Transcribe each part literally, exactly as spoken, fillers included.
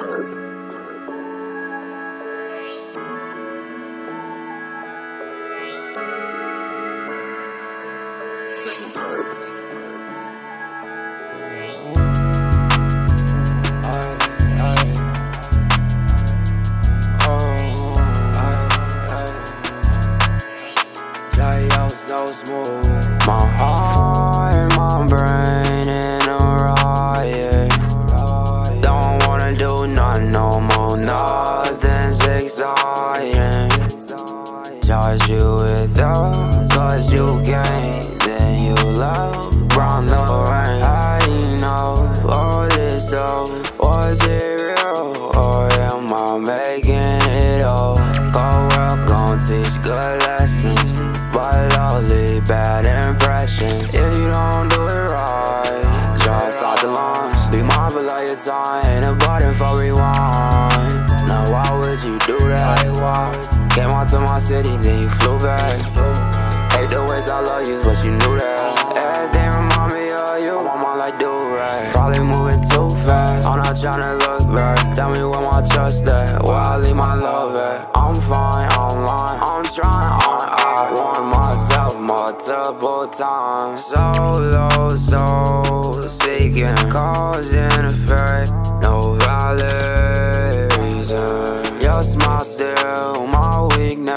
JayOso Smoove. My heart, my brain in a riot. Don't wanna do nothing no more, nothing's exciting. Charge you with love, cause you gain, then you love, run the rain. I know all this though, was it real, or am I making it all? Go work, gon' teach good lessons, but only bad impressions. If you don't do it right, just off the lines. Be mindful of your time, ain't a button for rewind. Now why would you do that? Came out to my city, then you flew back. Hate the ways I love you, but you knew that. Everything remind me of you, I'm on like do-rag. Probably moving too fast, I'm not tryna look back. Tell me where my trust at, where I leave my love at. I'm fine, I'm lying, I'm trying, I'm I want myself multiple times. Solo, soul seeking, cause and effect, no valid reason. Your smile still my weakness.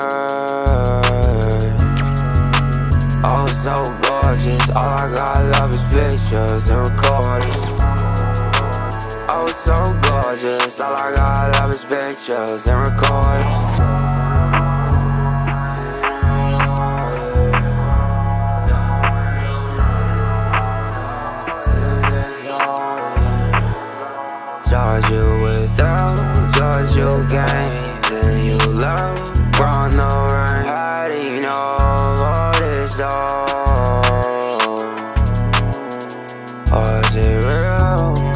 Oh, so gorgeous, all I got love is pictures and recordings. Oh, so gorgeous, all I got love is pictures and recordings. Charge you with love, cause you gain, then you love, run the rain. How do you know what is though? Or is it real?